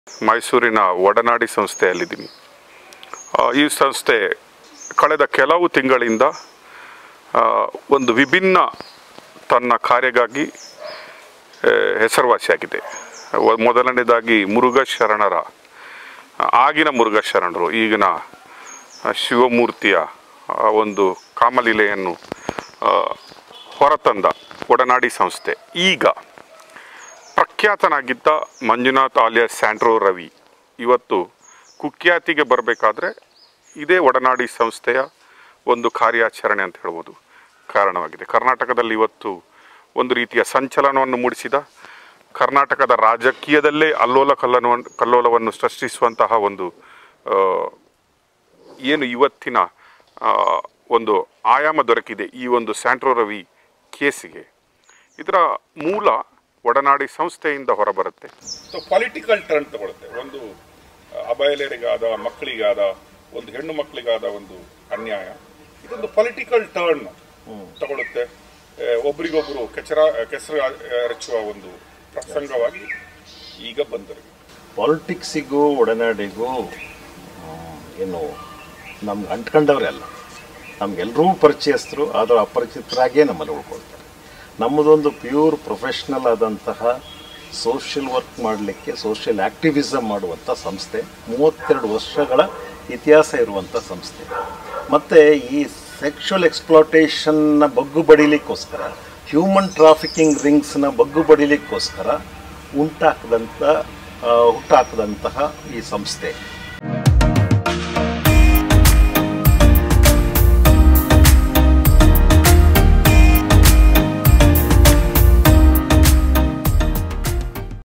ಮೈಸೂರಿನ ಒಡನಾಡಿ ಸಂಸ್ಥೆಯಲ್ಲಿದ್ದೀನಿ. ಈ ಸಂಸ್ಥೆ ಕಳೆದ ಕೆಲವು ತಿಂಗಳಿಂದ ಒಂದು ವಿಭಿನ್ನ ತನ್ನ ಕಾರ್ಯಕ್ಕಾಗಿ ಹೆಸರುವಾಸಿಯಾಗಿದೆ. ಮೊದಲನೇದಾಗಿ ಮುರುಘಾ ಆಗಿನ ಮುರುಘಾ ಶರಣರು ಈಗಿನ ಶಿವಮೂರ್ತಿಯ ಒಂದು ಕಾಮಲೀಲೆಯನ್ನು ಹೊರತಂದ ಒಡನಾಡಿ ಸಂಸ್ಥೆ. ಈಗ ಪ್ರಖ್ಯಾತನಾಗಿದ್ದ ಮಂಜುನಾಥ್ ಆಲಿಯಾಸ್ ಸ್ಯಾಂಡ್ರೋ ರವಿ ಇವತ್ತು ಕುಖ್ಯಾತಿಗೆ ಬರಬೇಕಾದ್ರೆ ಇದೇ ಒಡನಾಡಿ ಸಂಸ್ಥೆಯ ಒಂದು ಕಾರ್ಯಾಚರಣೆ ಅಂತ ಹೇಳ್ಬೋದು ಕಾರಣವಾಗಿದೆ. ಕರ್ನಾಟಕದಲ್ಲಿ ಇವತ್ತು ಒಂದು ರೀತಿಯ ಸಂಚಲನವನ್ನು ಮೂಡಿಸಿದ, ಕರ್ನಾಟಕದ ರಾಜಕೀಯದಲ್ಲೇ ಕಲ್ಲೋಲವನ್ನು ಸೃಷ್ಟಿಸುವಂತಹ ಒಂದು ಏನು ಇವತ್ತಿನ ಒಂದು ಆಯಾಮ ದೊರಕಿದೆ ಈ ಒಂದು ಸ್ಯಾಂಡ್ರೋ ರವಿ ಕೇಸಿಗೆ. ಇದರ ಮೂಲ ಒಡನಾಡಿ ಸಂಸ್ಥೆಯಿಂದ ಹೊರಬರುತ್ತೆ. ಸೊ ಪೊಲಿಟಿಕಲ್ ಟರ್ನ್ ತಗೊಳುತ್ತೆ. ಒಂದು ಅಬಯಲರಿಗಾದ, ಮಕ್ಕಳಿಗಾದ, ಒಂದು ಹೆಣ್ಣು ಮಕ್ಕಳಿಗಾದ ಒಂದು ಅನ್ಯಾಯ ಇದೊಂದು ಪೊಲಿಟಿಕಲ್ ಟರ್ನ್ ತಗೊಳುತ್ತೆ. ಒಬ್ರಿಗೊಬ್ರು ಕೆಸರು ಎರಚುವ ಒಂದು ಪ್ರಸಂಗವಾಗಿ ಈಗ ಬಂದರು. ಪಾಲಿಟಿಕ್ಸಿಗೂ ಒಡನಾಡಿಗೂ ಏನು ನಮ್ಗೆ ಅಂಟ್ಕೊಂಡವ್ರೆ ಅಲ್ಲ, ನಮ್ಗೆಲ್ಲರೂ ಪರಿಚಯಸ್ಥರು, ಆದರೆ ಅಪರಿಚಿತರಾಗೇ ನಮ್ಮಲ್ಲಿ ಉಳ್ಕೊಳ್ತಾರೆ. ನಮ್ಮದೊಂದು ಪ್ಯೂರ್ ಪ್ರೊಫೆಷ್ನಲ್ ಆದಂತಹ ಸೋಷಿಯಲ್ ವರ್ಕ್ ಮಾಡಲಿಕ್ಕೆ, ಸೋಷಿಯಲ್ ಆ್ಯಕ್ಟಿವಿಸಮ್ ಮಾಡುವಂಥ ಸಂಸ್ಥೆ, 32 ವರ್ಷಗಳ ಇತಿಹಾಸ ಇರುವಂಥ ಸಂಸ್ಥೆ. ಮತ್ತು ಈ ಸೆಕ್ಷುವಲ್ ಎಕ್ಸ್ಪ್ಲಾಟೇಷನ್ನ ಬಗ್ಗು ಬಡಿಲಿಕ್ಕೋಸ್ಕರ, ಹ್ಯೂಮನ್ ಟ್ರಾಫಿಕಿಂಗ್ ರಿಂಗ್ಸ್ನ ಬಗ್ಗು ಬಡಿಲಿಕ್ಕೋಸ್ಕರ ಹುಟ್ಟಾಕದಂತಹ ಈ ಸಂಸ್ಥೆ